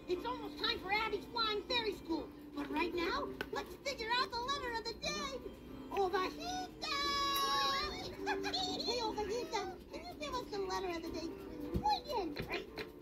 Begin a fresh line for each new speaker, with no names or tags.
It's almost time for Abby's Flying Fairy School. But right now, let's figure out the letter of the day. Ovajita! Hey, Ovajita, can you give us the letter of the day? Muy bien.